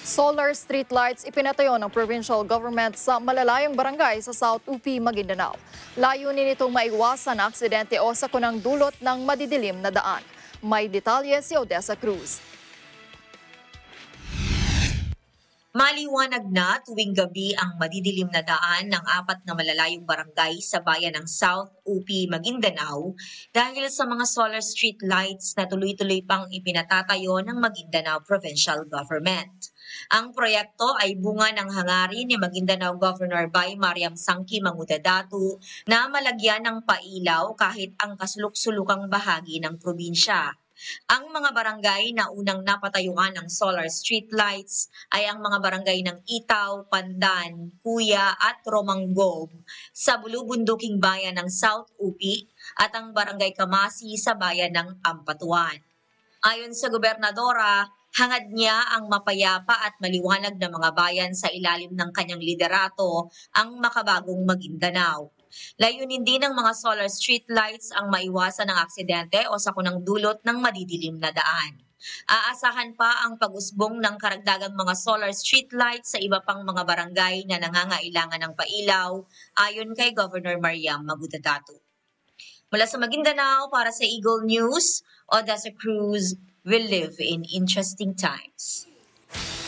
Solar streetlights ipinatayo ng provincial government sa malalayong barangay sa South UP, Maguindanao. Layunin nitong maiwasan na aksidente o sakunang dulot ng madidilim na daan. May detalye si Odessa Cruz. Maliwanag na tuwing gabi ang madidilim na daan ng 4 na malalayong barangay sa bayan ng South UP, Maguindanao dahil sa mga solar street lights na tuloy-tuloy pang ipinatatayo ng Maguindanao Provincial Government. Ang proyekto ay bunga ng hangarin ni Maguindanao Governor Bay Mariam Sangki Mangudadatu na malagyan ng pailaw kahit ang kasulok-sulukang bahagi ng probinsya. Ang mga barangay na unang napatayuan ng solar street lights ay ang mga barangay ng Itaw, Pandan, Kuya at Romanggob sa bulubunduking bayan ng South UP at ang barangay Kamasi sa bayan ng Ampatuan. Ayon sa gobernadora, hangad niya ang mapayapa at maliwanag na mga bayan sa ilalim ng kanyang liderato ang makabagong Maguindanao. Layunin din ng mga solar street lights ang maiwasan ng aksidente o sakunang dulot ng madidilim na daan. Aasahan pa ang pag-usbong ng karagdagang mga solar street lights sa iba pang mga barangay na nangangailangan ng pailaw ayon kay Governor Mariam Mangudadatu. Mula sa Maguindanao para sa Eagle News, Odessa Cruz, we live in interesting times.